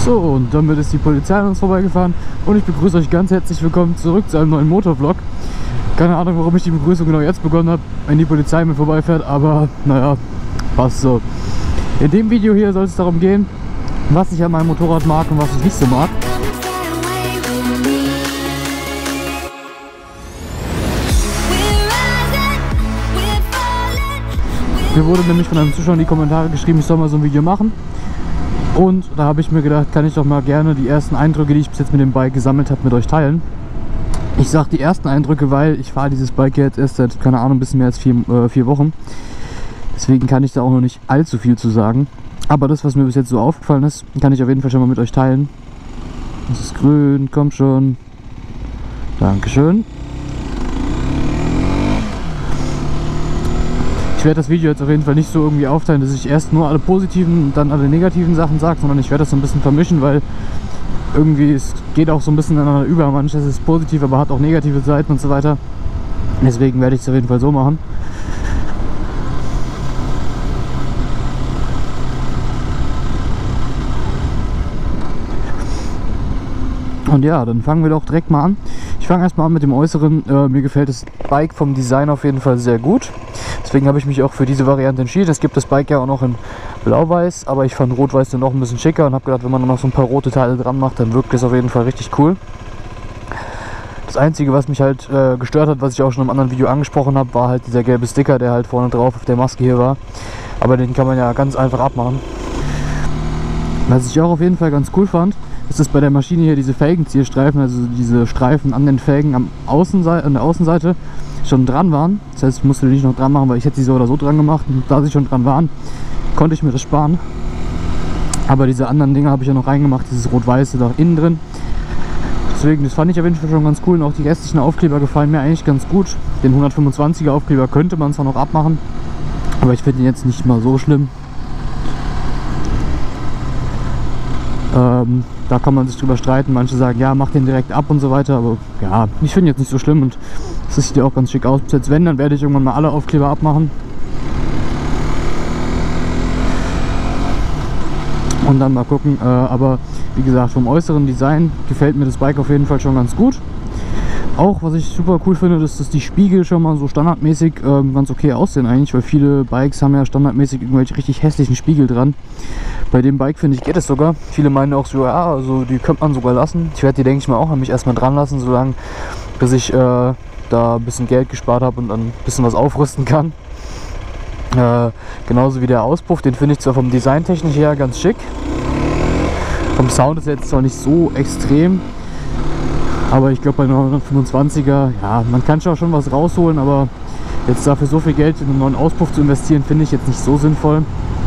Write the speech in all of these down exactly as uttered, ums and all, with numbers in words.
So, und damit ist die Polizei an uns vorbeigefahren und ich begrüße euch ganz herzlich willkommen zurück zu einem neuen Motovlog. Keine Ahnung, warum ich die Begrüßung genau jetzt begonnen habe, wenn die Polizei mir vorbeifährt, aber naja, passt so. In dem Video hier soll es darum gehen, was ich an meinem Motorrad mag und was ich nicht so mag. Mir wurde nämlich von einem Zuschauer in die Kommentare geschrieben, ich soll mal so ein Video machen. Und da habe ich mir gedacht, kann ich doch mal gerne die ersten Eindrücke, die ich bis jetzt mit dem Bike gesammelt habe, mit euch teilen. Ich sage die ersten Eindrücke, weil ich fahre dieses Bike jetzt erst seit, keine Ahnung, ein bisschen mehr als vier, äh, vier Wochen. Deswegen kann ich da auch noch nicht allzu viel zu sagen. Aber das, was mir bis jetzt so aufgefallen ist, kann ich auf jeden Fall schon mal mit euch teilen. Es ist grün, kommt schon. Dankeschön. Ich werde das Video jetzt auf jeden Fall nicht so irgendwie aufteilen, dass ich erst nur alle positiven und dann alle negativen Sachen sage, sondern ich werde das so ein bisschen vermischen, weil irgendwie es geht auch so ein bisschen ineinander über. Manches ist positiv, aber hat auch negative Seiten und so weiter. Deswegen werde ich es auf jeden Fall so machen. Und ja, dann fangen wir doch direkt mal an. Ich fange erstmal an mit dem Äußeren. Äh, mir gefällt das Bike vom Design auf jeden Fall sehr gut. Deswegen habe ich mich auch für diese Variante entschieden. Es gibt das Bike ja auch noch in Blau-Weiß, aber ich fand Rot-Weiß dann noch ein bisschen schicker und habe gedacht, wenn man noch so ein paar rote Teile dran macht, dann wirkt das auf jeden Fall richtig cool. Das Einzige, was mich halt äh, gestört hat, was ich auch schon im anderen Video angesprochen habe, war halt dieser gelbe Sticker, der halt vorne drauf auf der Maske hier war. Aber den kann man ja ganz einfach abmachen. Was ich auch auf jeden Fall ganz cool fand, ist, dass bei der Maschine hier diese Felgenzielstreifen, also diese Streifen an den Felgen am Außenseite, an der Außenseite schon dran waren. Das heißt, ich musste die nicht noch dran machen, weil ich hätte sie so oder so dran gemacht. Und da sie schon dran waren, konnte ich mir das sparen. Aber diese anderen Dinge habe ich ja noch reingemacht, dieses Rot-Weiße da innen drin. Deswegen, das fand ich auf jeden Fall schon ganz cool. Und auch die restlichen Aufkleber gefallen mir eigentlich ganz gut. Den hundertfünfundzwanziger Aufkleber könnte man zwar noch abmachen, aber ich finde ihn jetzt nicht mal so schlimm. Ähm, da kann man sich drüber streiten. Manche sagen, ja, mach den direkt ab und so weiter. Aber ja, ich finde jetzt nicht so schlimm und das sieht ja auch ganz schick aus. Jetzt wenn, dann werde ich irgendwann mal alle Aufkleber abmachen. Und dann mal gucken. Äh, aber wie gesagt, vom äußeren Design gefällt mir das Bike auf jeden Fall schon ganz gut. Auch, was ich super cool finde, ist, dass die Spiegel schon mal so standardmäßig ähm, ganz okay aussehen eigentlich, weil viele Bikes haben ja standardmäßig irgendwelche richtig hässlichen Spiegel dran. Bei dem Bike, finde ich, geht es sogar. Viele meinen auch so, ja, also die könnte man sogar lassen. Ich werde die, denke ich mal, auch an mich erstmal dran lassen, solange bis ich äh, da ein bisschen Geld gespart habe und dann ein bisschen was aufrüsten kann. Äh, genauso wie der Auspuff, den finde ich zwar vom Design technisch her ganz schick. Vom Sound ist er jetzt zwar nicht so extrem, aber ich glaube bei einer hundertfünfundzwanziger, ja, man kann schon was rausholen, aber jetzt dafür so viel Geld in einen neuen Auspuff zu investieren, finde ich jetzt nicht so sinnvoll.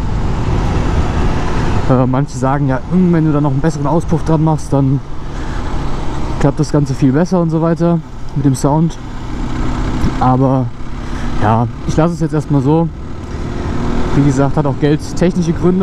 Äh, manche sagen ja, wenn du da noch einen besseren Auspuff dran machst, dann klappt das Ganze viel besser und so weiter mit dem Sound. Aber ja, ich lasse es jetzt erstmal so. Wie gesagt, hat auch geldtechnische Gründe.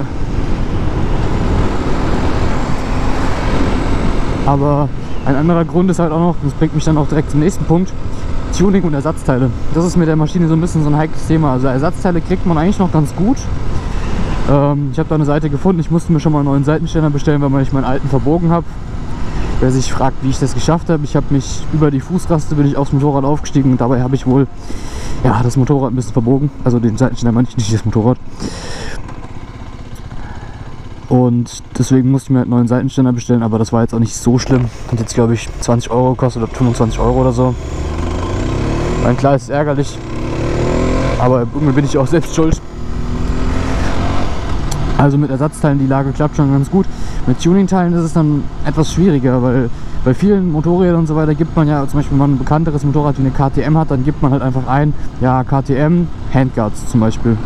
Aber ein anderer Grund ist halt auch noch, das bringt mich dann auch direkt zum nächsten Punkt, Tuning und Ersatzteile. Das ist mit der Maschine so ein bisschen so ein heikles Thema. Also Ersatzteile kriegt man eigentlich noch ganz gut. Ähm, ich habe da eine Seite gefunden, ich musste mir schon mal einen neuen Seitenständer bestellen, weil ich meinen alten verbogen habe. Wer sich fragt, wie ich das geschafft habe, ich habe mich über die Fußraste bin ich aufs Motorrad aufgestiegen und dabei habe ich wohl ja, das Motorrad ein bisschen verbogen. Also den Seitenständer meine ich, nicht das Motorrad. Und deswegen musste ich mir halt einen neuen Seitenständer bestellen, aber das war jetzt auch nicht so schlimm. Hat jetzt glaube ich zwanzig Euro gekostet oder fünfundzwanzig Euro oder so. Mein klar ist ärgerlich, aber irgendwie bin ich auch selbst schuld. Also mit Ersatzteilen, die Lage klappt schon ganz gut. Mit Tuningteilen ist es dann etwas schwieriger, weil bei vielen Motorrädern und so weiter gibt man ja, zum Beispiel wenn man ein bekannteres Motorrad wie eine K T M hat, dann gibt man halt einfach ein, ja, K T M Handguards zum Beispiel.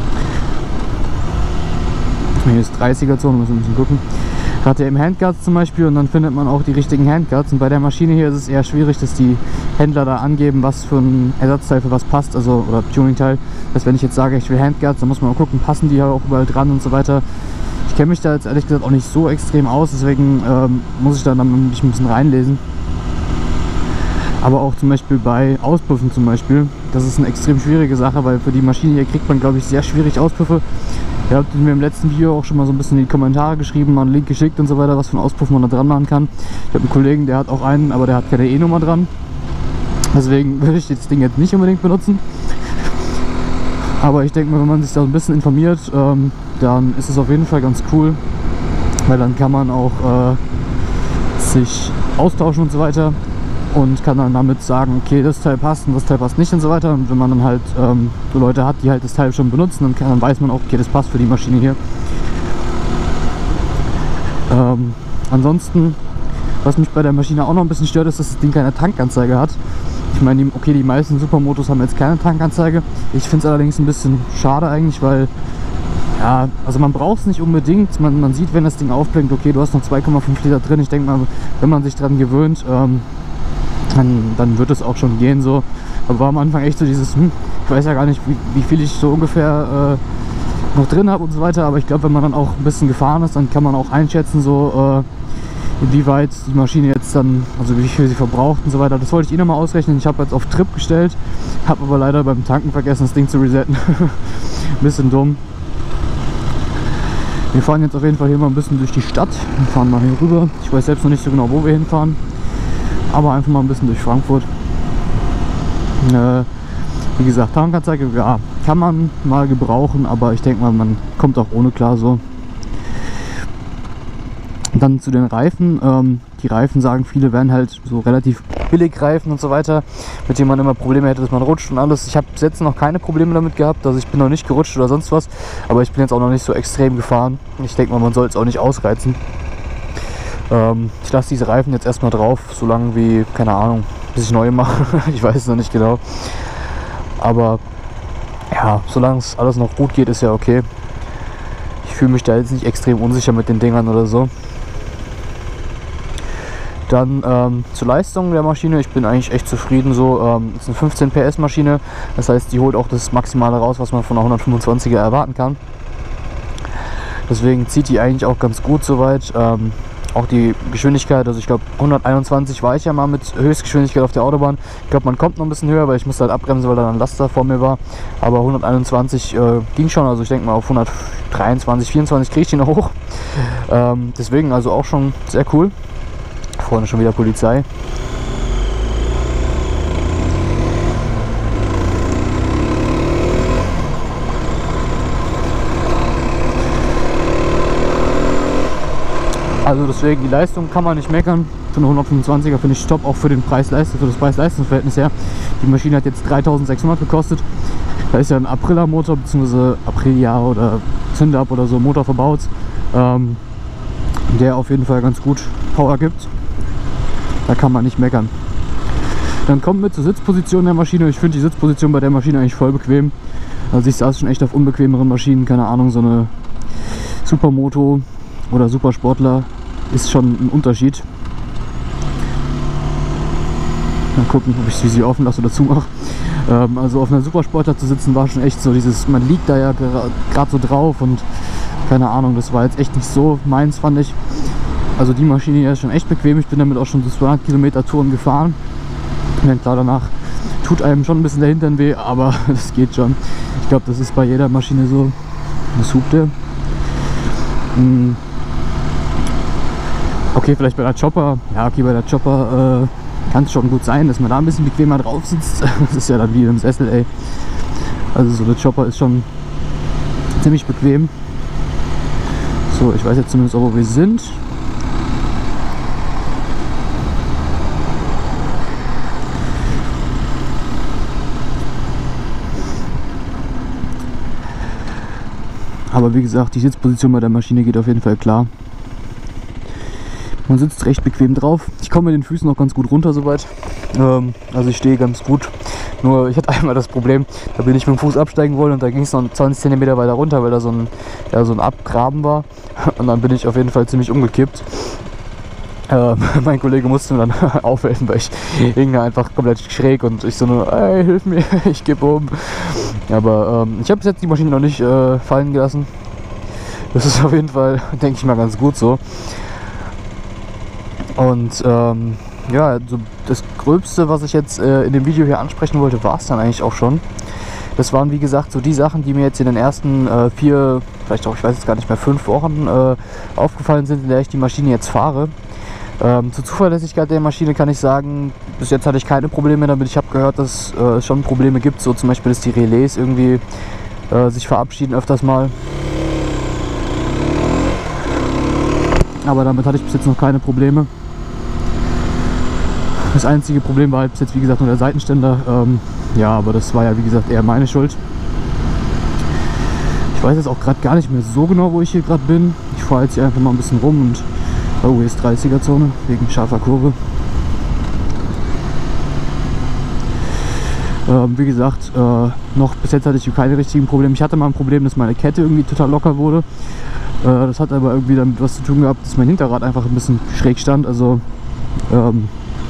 Hier ist dreißiger Zone, müssen wir ein bisschen gucken. K T M Handguards zum Beispiel und dann findet man auch die richtigen Handguards. Und bei der Maschine hier ist es eher schwierig, dass die Händler da angeben, was für ein Ersatzteil für was passt, also oder Tuningteil. Das heißt, wenn ich jetzt sage, ich will Handguards, dann muss man mal gucken, passen die ja auch überall dran und so weiter. Ich kenne mich da jetzt ehrlich gesagt auch nicht so extrem aus, deswegen ähm, muss ich da dann mich ein bisschen reinlesen. Aber auch zum Beispiel bei Auspuffen zum Beispiel, das ist eine extrem schwierige Sache, weil für die Maschine hier kriegt man, glaube ich, sehr schwierig Auspuffe. Ihr habt mir im letzten Video auch schon mal so ein bisschen in die Kommentare geschrieben, mal einen Link geschickt und so weiter, was für einen Auspuff man da dran machen kann. Ich habe einen Kollegen, der hat auch einen, aber der hat keine E-Nummer dran. Deswegen würde ich das Ding jetzt nicht unbedingt benutzen. Aber ich denke mal, wenn man sich da ein bisschen informiert, ähm, dann ist es auf jeden Fall ganz cool. Weil dann kann man auch äh, sich austauschen und so weiter. Und kann dann damit sagen, okay, das Teil passt und das Teil passt nicht und so weiter. Und wenn man dann halt ähm, so Leute hat, die halt das Teil schon benutzen, dann, kann, dann weiß man auch, okay, das passt für die Maschine hier. Ähm, ansonsten, was mich bei der Maschine auch noch ein bisschen stört, ist, dass das Ding keine Tankanzeige hat. Ich meine, okay, die meisten Supermotos haben jetzt keine Tankanzeige. Ich finde es allerdings ein bisschen schade eigentlich, weil, ja, also man braucht es nicht unbedingt. Man, man sieht, wenn das Ding aufblinkt, okay, du hast noch zwei Komma fünf Liter drin. Ich denke mal, wenn man sich dran gewöhnt, ähm, Dann, dann wird es auch schon gehen so. Aber war am Anfang echt so dieses, hm, ich weiß ja gar nicht, wie, wie viel ich so ungefähr äh, noch drin habe und so weiter. Aber ich glaube, wenn man dann auch ein bisschen gefahren ist, dann kann man auch einschätzen, so äh, inwieweit die Maschine jetzt dann, also wie viel sie verbraucht und so weiter. Das wollte ich eh nochmal ausrechnen. Ich habe jetzt auf Trip gestellt, habe aber leider beim Tanken vergessen, das Ding zu resetten. Bisschen dumm. Wir fahren jetzt auf jeden Fall hier mal ein bisschen durch die Stadt. Wir fahren mal hier rüber. Ich weiß selbst noch nicht so genau, wo wir hinfahren. Aber einfach mal ein bisschen durch Frankfurt. Äh, wie gesagt, Tankanzeige, ja, kann man mal gebrauchen, aber ich denke mal, man kommt auch ohne klar so. Dann zu den Reifen. Ähm, die Reifen, sagen viele, wären halt so relativ billig Reifen und so weiter, mit denen man immer Probleme hätte, dass man rutscht und alles. Ich habe bis jetzt noch keine Probleme damit gehabt, also ich bin noch nicht gerutscht oder sonst was, aber ich bin jetzt auch noch nicht so extrem gefahren. Ich denke mal, man soll es auch nicht ausreizen. Ich lasse diese Reifen jetzt erstmal drauf, so lange wie, keine Ahnung, bis ich neue mache. Ich weiß es noch nicht genau. Aber ja, solange es alles noch gut geht, ist ja okay. Ich fühle mich da jetzt nicht extrem unsicher mit den Dingern oder so. Dann ähm, zur Leistung der Maschine. Ich bin eigentlich echt zufrieden so. Ähm, es ist eine fünfzehn P S Maschine. Das heißt, die holt auch das Maximale raus, was man von einer hundertfünfundzwanziger erwarten kann. Deswegen zieht die eigentlich auch ganz gut soweit. Ähm, Auch die Geschwindigkeit, also ich glaube hunderteinundzwanzig war ich ja mal mit Höchstgeschwindigkeit auf der Autobahn. Ich glaube, man kommt noch ein bisschen höher, weil ich musste halt abbremsen, weil da ein Laster vor mir war. Aber hunderteinundzwanzig äh, ging schon, also ich denke mal auf hundertdreiundzwanzig, vierundzwanzig kriege ich die noch hoch. Ähm, deswegen also auch schon sehr cool. Vorne schon wieder Polizei. Also deswegen, die Leistung kann man nicht meckern. Für eine hundertfünfundzwanziger finde ich top, auch für den Preis-Leistung, für das Preis-Leistungs-Verhältnis her. Die Maschine hat jetzt dreitausendsechshundert gekostet. Da ist ja ein Aprilia-Motor bzw. Aprilia oder Zündab oder so Motor verbaut, ähm, der auf jeden Fall ganz gut Power gibt. Da kann man nicht meckern. Dann kommt mit zur Sitzposition der Maschine. Ich finde die Sitzposition bei der Maschine eigentlich voll bequem. Also ich saß schon echt auf unbequemeren Maschinen, keine Ahnung, so eine Supermoto oder Supersportler ist schon ein Unterschied. Mal gucken, ob ich sie hier offen lasse oder zumache. Ähm, also auf einer Supersportler zu sitzen war schon echt so dieses, man liegt da ja gerade so drauf und keine Ahnung, das war jetzt echt nicht so meins, fand ich. Also die Maschine hier ist schon echt bequem. Ich bin damit auch schon so zweihundert Kilometer Touren gefahren. Ja, klar, danach tut einem schon ein bisschen der Hintern weh, aber das geht schon. Ich glaube, das ist bei jeder Maschine so. Was hupt der? Hm. Okay, vielleicht bei der Chopper. Ja, okay, bei der Chopper äh, kann es schon gut sein, dass man da ein bisschen bequemer drauf sitzt. Das ist ja dann wie im Sessel, ey. Also so eine Chopper ist schon ziemlich bequem. So, ich weiß jetzt zumindest auch, wo wir sind. Aber wie gesagt, die Sitzposition bei der Maschine geht auf jeden Fall klar. Man sitzt recht bequem drauf. Ich komme mit den Füßen noch ganz gut runter soweit. Ähm, also ich stehe ganz gut. Nur ich hatte einmal das Problem, da bin ich mit dem Fuß absteigen wollen und da ging es noch zwanzig Zentimeter weiter runter, weil da so ein, ja, so ein Abgraben war. Und dann bin ich auf jeden Fall ziemlich umgekippt. Äh, mein Kollege musste mir dann aufhelfen, weil ich hing da einfach komplett schräg und ich so nur, ey, hilf mir, ich gebe um. Aber ähm, ich habe bis jetzt die Maschine noch nicht äh, fallen gelassen. Das ist auf jeden Fall, denke ich mal, ganz gut so. Und ähm, ja, so das Gröbste, was ich jetzt äh, in dem Video hier ansprechen wollte, war es dann eigentlich auch schon. Das waren wie gesagt so die Sachen, die mir jetzt in den ersten äh, vier, vielleicht auch, ich weiß jetzt gar nicht mehr, fünf Wochen äh, aufgefallen sind, in der ich die Maschine jetzt fahre. Ähm, zur Zuverlässigkeit der Maschine kann ich sagen, bis jetzt hatte ich keine Probleme damit. Ich habe gehört, dass äh, es schon Probleme gibt, so zum Beispiel, dass die Relais irgendwie äh, sich verabschieden öfters mal. Aber damit hatte ich bis jetzt noch keine Probleme. Das einzige Problem war halt bis jetzt wie gesagt nur der Seitenständer. Ähm, ja, aber das war ja wie gesagt eher meine Schuld. Ich weiß jetzt auch gerade gar nicht mehr so genau, wo ich hier gerade bin. Ich fahre jetzt hier einfach mal ein bisschen rum und oh, hier ist dreißiger Zone wegen scharfer Kurve. Ähm, wie gesagt, äh, noch bis jetzt hatte ich keine richtigen Probleme. Ich hatte mal ein Problem, dass meine Kette irgendwie total locker wurde. Äh, das hat aber irgendwie damit was zu tun gehabt, dass mein Hinterrad einfach ein bisschen schräg stand. Also ähm,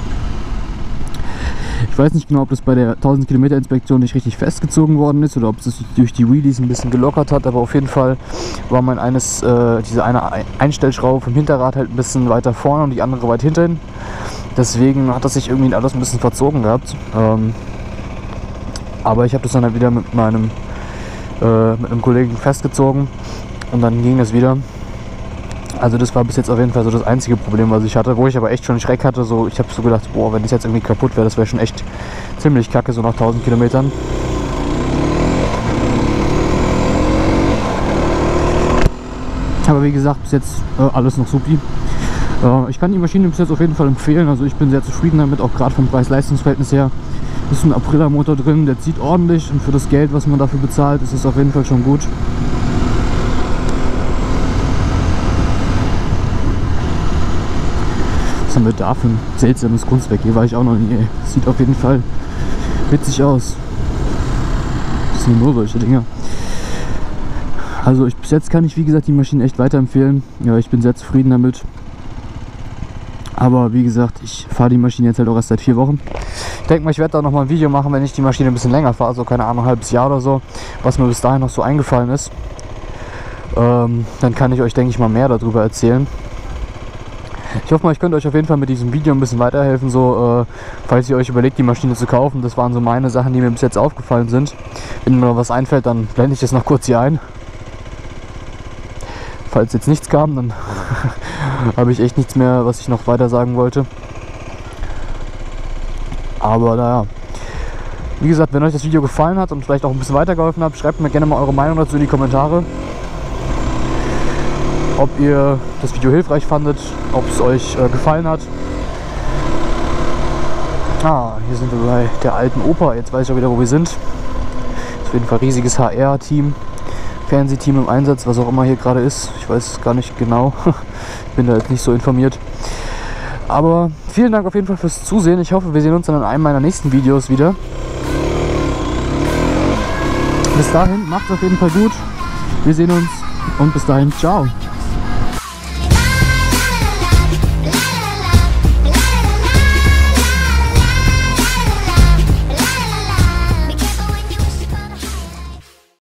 ich weiß nicht genau, ob das bei der tausend Kilometer Inspektion nicht richtig festgezogen worden ist oder ob es sich durch die Wheelies ein bisschen gelockert hat, aber auf jeden Fall war mein eines, äh, diese eine Einstellschraube vom Hinterrad halt ein bisschen weiter vorne und die andere weit hinten. Deswegen hat das sich irgendwie alles ein bisschen verzogen gehabt. Ähm, aber ich habe das dann halt wieder mit meinem äh, mit einem Kollegen festgezogen und dann ging es wieder. Also das war bis jetzt auf jeden Fall so das einzige Problem, was ich hatte, wo ich aber echt schon Schreck hatte. So, ich habe so gedacht, boah, wenn das jetzt irgendwie kaputt wäre, das wäre schon echt ziemlich kacke, so nach tausend Kilometern. Aber wie gesagt, bis jetzt äh, alles noch supi. Äh, ich kann die Maschine bis jetzt auf jeden Fall empfehlen. Also ich bin sehr zufrieden damit, auch gerade vom Preis-Leistungs-Verhältnis her. Ist ein Aprilia-Motor drin, der zieht ordentlich und für das Geld, was man dafür bezahlt, ist es auf jeden Fall schon gut. Was haben wir da für ein seltsames Kunstwerk? Hier war ich auch noch nie. Ey. Sieht auf jeden Fall witzig aus. Das sind nur solche Dinger. Also ich, bis jetzt kann ich wie gesagt die Maschine echt weiterempfehlen. Ja, ich bin sehr zufrieden damit. Aber wie gesagt, ich fahre die Maschine jetzt halt auch erst seit vier Wochen. Ich denke mal, ich werde da noch mal ein Video machen, wenn ich die Maschine ein bisschen länger fahre, so keine Ahnung, ein halbes Jahr oder so, was mir bis dahin noch so eingefallen ist. Ähm, dann kann ich euch, denke ich mal, mehr darüber erzählen. Ich hoffe mal, ich könnte euch auf jeden Fall mit diesem Video ein bisschen weiterhelfen, so äh, falls ihr euch überlegt, die Maschine zu kaufen. Das waren so meine Sachen, die mir bis jetzt aufgefallen sind. Wenn mir noch was einfällt, dann blende ich das noch kurz hier ein. Falls jetzt nichts kam, dann habe ich echt nichts mehr, was ich noch weiter sagen wollte. Aber naja, wie gesagt, wenn euch das Video gefallen hat und vielleicht auch ein bisschen weitergeholfen hat, schreibt mir gerne mal eure Meinung dazu in die Kommentare. Ob ihr das Video hilfreich fandet, ob es euch äh, gefallen hat. Ah, hier sind wir bei der alten Oper. Jetzt weiß ich auch wieder, wo wir sind. Das ist auf jeden Fall ein riesiges H R-Team, Fernsehteam im Einsatz, was auch immer hier gerade ist. Ich weiß es gar nicht genau. Ich bin da jetzt nicht so informiert. Aber vielen Dank auf jeden Fall fürs Zusehen. Ich hoffe, wir sehen uns dann in einem meiner nächsten Videos wieder. Bis dahin, macht's auf jeden Fall gut. Wir sehen uns und bis dahin, ciao.